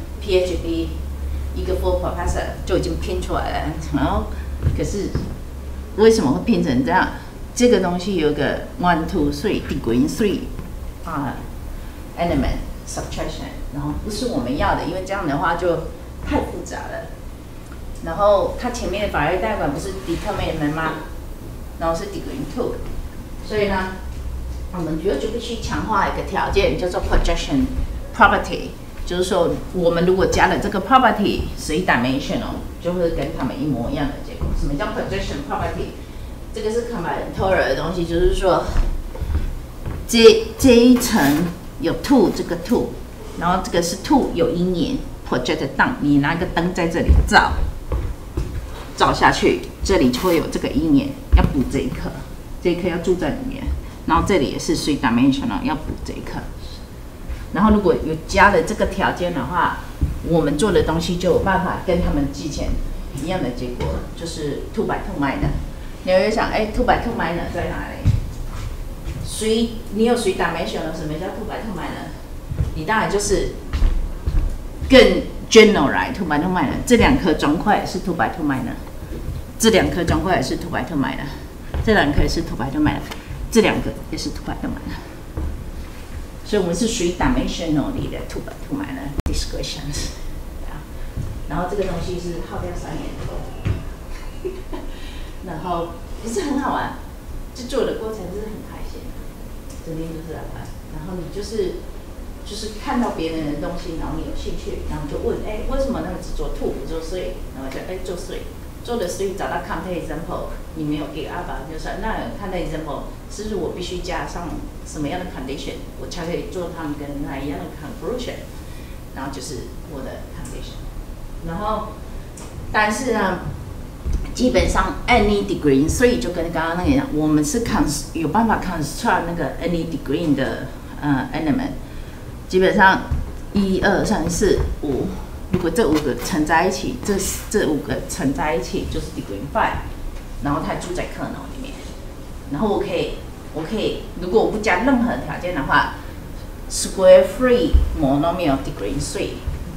PhD， 一个 full professor 就已经拼出来了。然后，可是为什么会拼成这样？这个东西有个 one two three degree three 啊 element subtraction， 然后不是我们要的，因为这样的话就太复杂了。然后它前面的Fourier diagram不是 determinant 吗？然后是 degree two， 所以呢，我们觉得就必须强化一个条件，叫做 projection property， 就是说我们如果加了这个 property 是 dimensional， 就会跟他们一模一样的结果。什么叫 projection property？ 这个是 combinatorial 的东西，就是说这这一层有 two 这个 two， 然后这个是 two 有阴影 project down， 你拿个灯在这里照照下去，这里就会有这个阴影，要补这一颗，这一颗要住在里面。然后这里也是 three dimensional， 要补这一颗。然后如果有加了这个条件的话，我们做的东西就有办法跟他们之前一样的结果，就是 two by two minor。你会想，哎 ，two by two minor 在哪里？three，你有 three dimensional， 什么叫 two by two minor？ 你当然就是更 general two by two minor。这两颗砖块是 two by two minor， 这两颗砖块也是 two by two minor， 这两颗也是 two by two minor。这两个也是 two by two minor， 所以我们是属于 dimensional 里的 two by two minor discretions。然后这个东西是耗掉三年多，然后也是很好玩，就做的过程就是很开心，整天就是在玩。然后你就是就是看到别人的东西，然后你有兴趣，然后就问，哎，为什么那个只做 two 不做 three？ 然后就哎做 three。做的 three 找到 content example， 你没有给 alpha， 就说那 content example 是不是我必须加上什么样的 condition， 我才可以做他们跟他一样的 conclusion， 然后就是我的 condition。然后，但是呢，基本上 any degree， 所以就跟刚刚那个一样，我们是 cons 有办法 construct 那个 any degree 的呃 element， 基本上一二三四五。如果这五个乘在一起，这这五个乘在一起就是 degree five， 然后它住在kernel里面，然后我可以，我可以，如果我不加任何条件的话 ，square free monomial degree three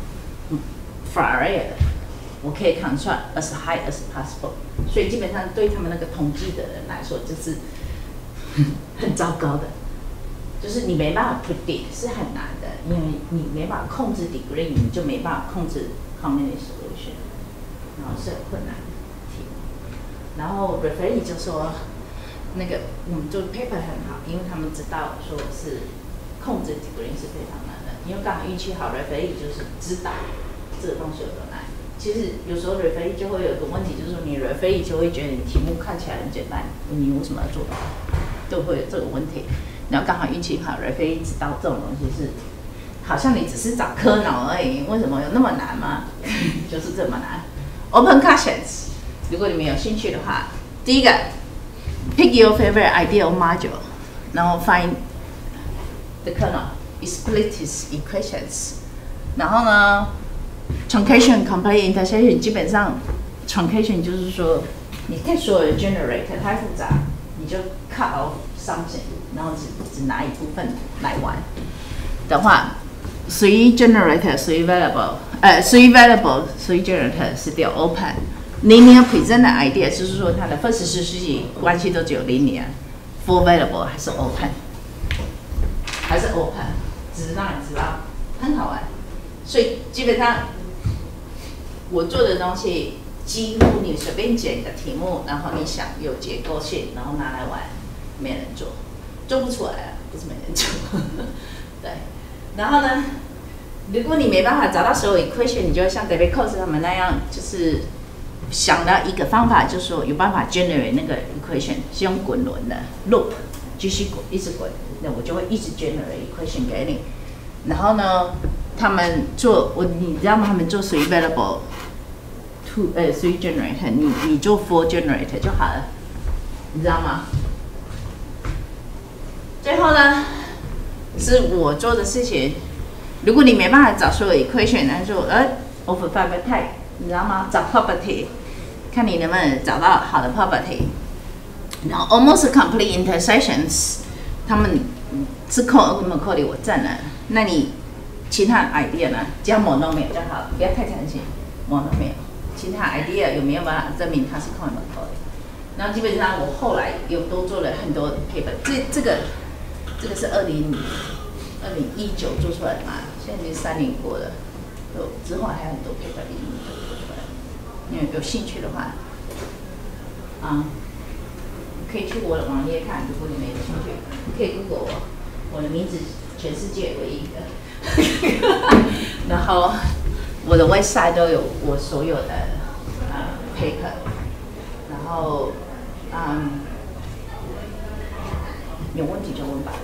Fourier， 我可以 construct as high as possible， 所以基本上对他们那个统计的人来说，就是很糟糕的。就是你没办法 predict 是很难的，因为你没办法控制 degree， 你就没办法控制 common solution， 然后是很困难的题目。然后 referee 就说，那个我们做 paper 很好，因为他们知道说是控制 degree 是非常难的，因为刚好运气好 referee 就是知道这个东西有多难。其实有时候 referee 就会有个问题，就是说你 referee 就会觉得你题目看起来很简单，你为什么要做到？都会有这个问题。然后刚好运气好 ，referee 知道这种东西是，好像你只是找科脑而已，为什么有那么难吗？就是这么难。Open questions， 如果你们有兴趣的话，第一个 ，pick your favorite ideal module， 然后 find the kernel split its equations， 然后呢 ，truncation complete intersection 基本上 truncation 就是说，你看所有的 generator 太复杂，你就 cut off something。然后只只拿一部分来玩的话 ，three generator, three variable， 呃 ，three variable, three generator 是叫 open。linear present 的 idea 就是说它的 first 实际关系都只有 linear，four variable 还是 open， 还是 open， 只是让你知道很好玩。所以基本上我做的东西，几乎你随便捡一个题目，然后你想有结构性，然后拿来玩，没人做。做不出来啊，不是没人做，对。然后呢，如果你没办法找到所有 equation， 你就会像 David Coase 他们那样，就是想到一个方法，就是说有办法 generate 那个 equation 是用滚轮的 loop， 继续滚，一直滚，那我就会一直 generate equation 给你。然后呢，他们做我，你知道吗？他们做 three variable two 呃 three generator， 你你做 four generator 就好了，你知道吗？最后呢，是我做的事情。如果你没办法找所有 equation， 那就呃 over five type， 你知道吗？找 property， 看你能不能找到好的 property。然后 almost complete intersections， 他们是扣没扣离我正了，那你其他 idea 呢？只要 monomial 就好了，不要太贪心 monomial。其他 idea 有没有办法证明它是扣没扣离？然后基本上我后来又都做了很多 paper， 这这个。这个是二零二零一九做出来的嘛，现在已经三年过了，有之后还有很多 paper 零零九做出来。因为有兴趣的话，啊，可以去我的网页看。如果你们有兴趣，可以 Google 我，我的名字全世界唯一的。然后我的 website 都有我所有的呃 paper， 然后嗯。 有问题就问吧。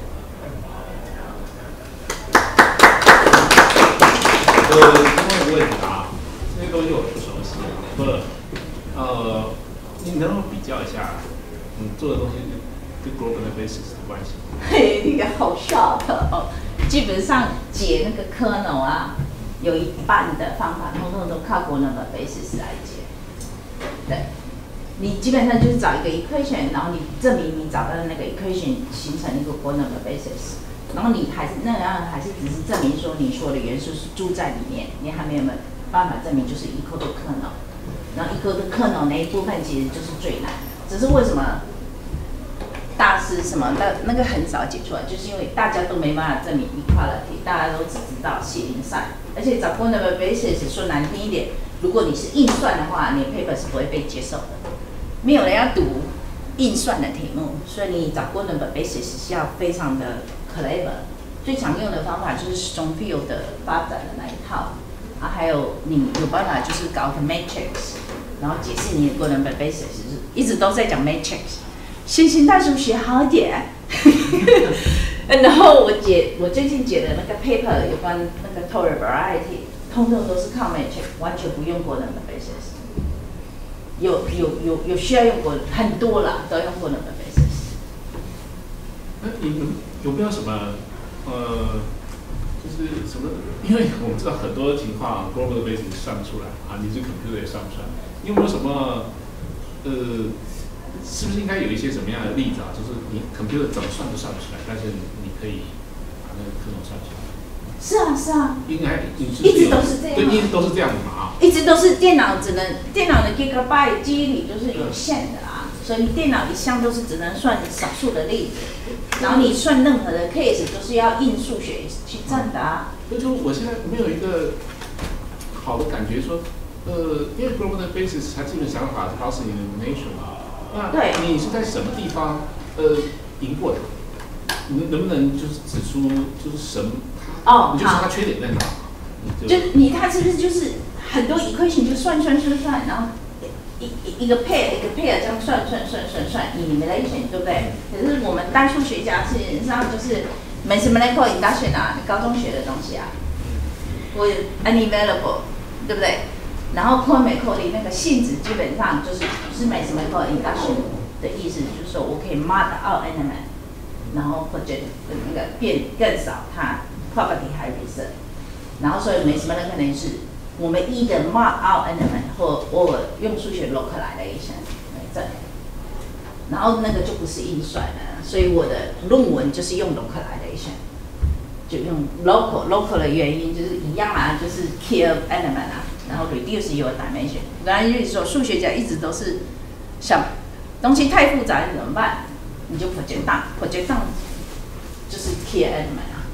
我问一个问题啊，这些东西我不熟悉，不，呃，你能不能比较一下，你做的东西跟 global basis 的关系？ 嘿，那个好笑的哦。基本上解那个 kernel 啊，有一半的方法通通都靠 global basis 来解。对，你基本上就是找一个 equation， 然后你证明你找到的那个 equation 形成一个 global basis。然后你还是那样，还是只是证明说你所有的元素是住在里面，你还没有办法证明就是 equal to kernel。然后 equal to kernel 那一部分其实就是最难的，只是为什么大师什么的那个很少解出来，就是因为大家都没办法证明 equality， 大家都只知道写零散，而且找 global basis 说难听一点，如果你是硬算的话，你的 paper 是不会被接受的，没有人要读硬算的题目，所以你找 global basis 是要非常的 clever。最常用的方法就是 Strongfield 的发展的那一套啊，还有你有办法就是搞个 matrix， 然后解释你的 global basis， 一直都在讲 matrix。线性代数学好一点，然后我解我最近解的那个 paper 有关那个 Taylor variety， 通通都是靠 matrix， 完全不用过那个 basis。有有有有需要用过很多啦，都用过那个 basis。 那你有没有什么呃，就是什么？因为我们知道很多情况 global basis 算不出来啊，你这 computer 也算不出来。你有没有什么呃？是不是应该有一些什么样的例子啊？就是你 computer 怎么算都算不出来，但是你可以把那个科目算出来。 是啊是啊， 应该一直都是这样， 对，一直都是这样子嘛啊。 一直都是电脑只能电脑的 gigabyte 记忆力就是有限的啦，所以电脑一向都是只能算少数的例子，然后你算任何的 case 都是要硬数学去证的啊。 所以就我现在没有一个好的感觉说，呃，因为 global basis 它基本想法是 Gaussian elimination 嘛。那你是在什么地方呃赢过它？你能不能就是指出就是什么？哦，你就说它缺点在哪？ 就你看是不是就是很多 equation 就算算算算，然后一一个 pair 一个 pair 这样算算算算算 elimination 对不对？可是我们代数学家事实上就是没什么 mathematical induction 啊，你高中学的东西啊，我 unavailable 对不对？然后 Kuei-Nuan 那个性质基本上就是是 mathematical induction 的意思，就是说我可以 mod out element， 然后 project 那个变更少，它 property 还 reserve， 然后所以没什么人可能是我们 either mod out element 或或用数学 localization 来证，然后那个就不是硬算了，所以我的论文就是用 localization， 就用 local local 的原因就是一样啊，就是 kill element 啊。然后 reduce your dimension， 然后就是说数学家一直都是想东西太复杂怎么办？你就 project down，project down 就是 key element 啊。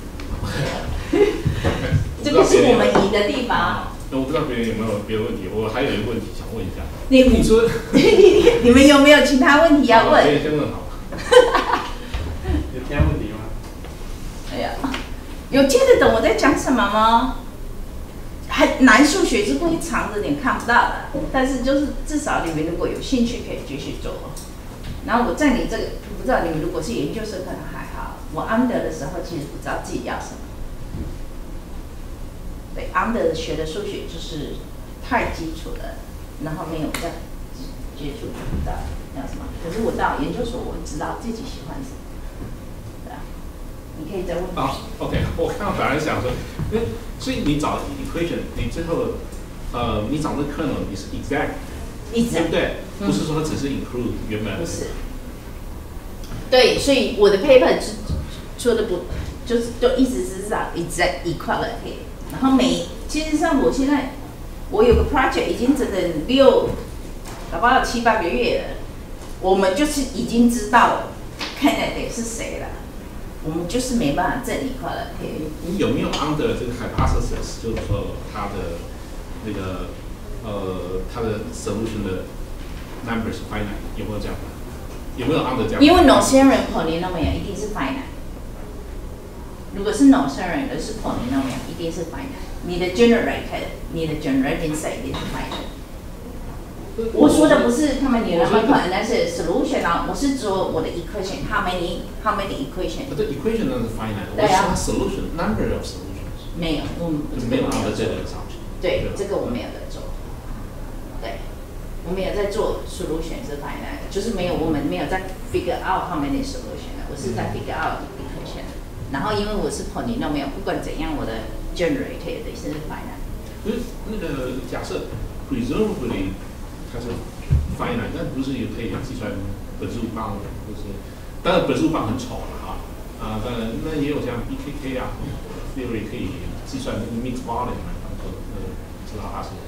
这个是我们赢的地方。 那我不知道别人有没有别的问题，我还有一个问题想问一下。 你你说你你们有没有其他问题要问？ 先先问好。 有其他问题吗？ 哎呀，有听得懂我在讲什么吗？很难数学是故意藏着点看不到的，但是就是至少你们如果有兴趣可以继续做。然后我在你这个，不知道你们如果是研究生可能还好，我 under 的时候其实不知道自己要什么。对 under 学的数学就是太基础了，然后没有这样接触就不知道要什么。可是我到研究所，我知道自己喜欢什么。对啊，你可以再问。 啊 ，OK， 我刚刚本来想说，因为所以你找 equation， 你最后呃，你找那 kernel 你是 exact， 对不对？嗯、不是说只是 include 原本。 不是。对，所以我的 paper 说的不，就是就意思是找 exact equality。然后每其实上我现在我有个 project 已经整整六，搞不好七八个月了，我们就是已经知道 candidate 是谁了。我们就是没办法证 equality。 你有没有 under 这个 hypothesis， 就是说它的那个呃它的 solution 的 number 是 finite， 有没有这样？有没有 under 这样？ 因为 Noetherian polynomial 一定是 finite。如果是 Noetherian 的是 polynomial 一定是 finite。你的 generated， 你的 generating set 一定是 finite。 我说的不是他们你的 analysis solution 啊，我是说我的 equation how many how many equation。 我的 equation 那是 finite， 对啊。 我是 solution number of solutions。 没有，我们没有拿到这个上去。 对，这个我没有在做。对，我没有在做 solution 是 finite， 就是没有我们没有在 figure out how many solution， 我是在 figure out equation。然后因为我是 polynomial， 不管怎样，我的 generator 也是 finite。 所以那个假设 presumably 它是 finite， 但不是也可以计算本数棒，就是当然本数棒很丑了哈，啊，当然那也有像 B K K 啊 theory 可以计算那个 mixed volume 啊，那个知道它是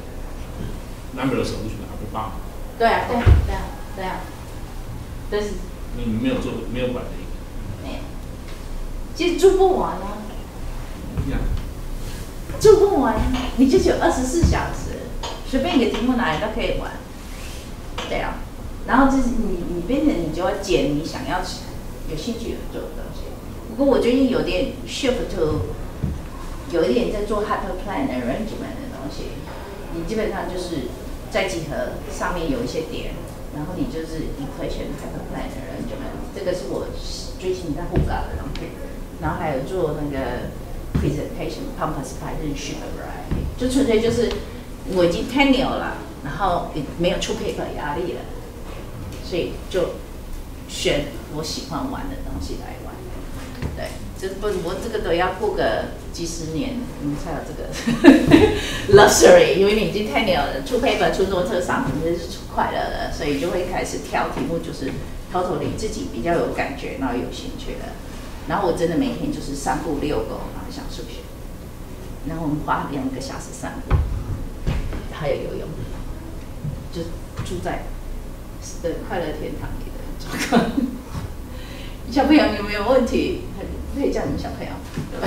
number of solution 还不棒。 对啊，对啊，对啊，对啊，但是你没有做没有管这个。 没有，其实做不完啊。 呀。 做不完，你就只有二十四小时，随便一个题目拿来都可以玩。对啊，然后就是你你变成你就要捡你想要有兴趣的做的东西。不过我最近有点 shift to， 有一点在做 hyperplane arrangement 的东西。你基本上就是在几何上面有一些点，然后你就是 equation hyperplane arrangement， 这个是我最近在互搞的东西。然后还有做那个 presentation compass 排日序的 variety， 就纯粹就是我已经 tenure 了，然后也没有出 paper 压力了，所以就选我喜欢玩的东西来玩。对，这不我这个都要过个几十年，你才有这个luxury， 因为你已经 tenure 了，出 paper 出多特上，你就是快乐的，所以就会开始挑题目，就是偷偷你自己比较有感觉，然后有兴趣的。然后我真的每天就是散步遛狗，然后想数学。然后我们花两个小时散步，还有游泳，就住在的快乐天堂里的。小朋友，你有没有问题？可以叫你们小朋友。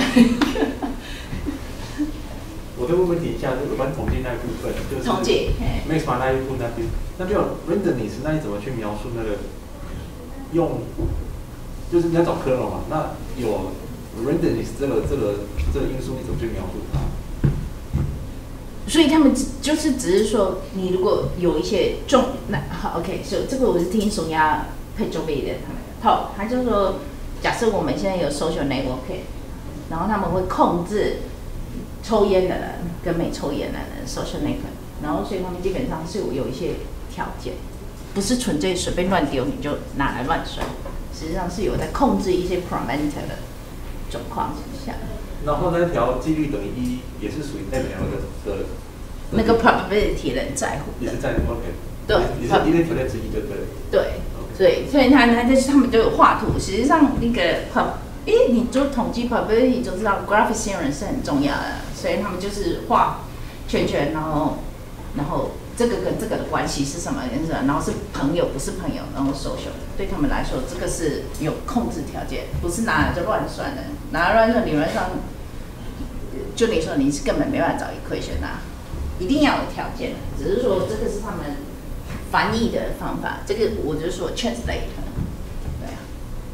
我再问问题一下，就有关统计那一部分，就是统计 max 那一部那边，那边有 randomness， 那你怎么去描述那个用？就是你要找 kernel 嘛，那有 randomness 这个这个这个因素，你怎么去描述它？ 所以他们就是只是说，你如果有一些重，那好 ，OK， 所以这个我是听松亚配周贝的他们，好，他就说，假设我们现在有 social network， 然后他们会控制抽烟的人跟没抽烟的人 social network， 然后所以他们基本上是有一些条件，不是纯粹随便乱丢你就拿来乱算。实际上是有在控制一些 parameter 的状况之下。 然后那条几率等于一，也是属于那两个的。 那个 probability 人在乎的。 也是在乎 OK。 对。 也是一类条件之一，对不对？ 对。对，所以他他就是他们都有画图。实际上那个 prob， 诶，你做统计 probability 就知道 graph theory 是很重要的，所以他们就是画圈圈，然后然后。这个跟这个的关系是什么？然后是朋友，不是朋友，然后 social， 对他们来说，这个是有控制条件，不是拿来就乱算的。拿来乱算，理论上，就你说你是根本没办法找 equation 啊，一定要有条件的。只是说这个是他们翻译的方法，这个我就说 translate， 对啊。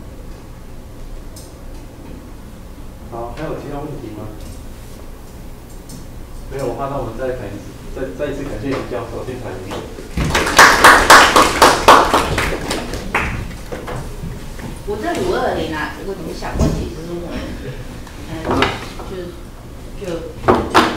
好，还有其他问题吗？没有的话，那我们再谈一次。再再一次感谢林教授，精彩演讲。 我这五二零啊，如果你们想问题。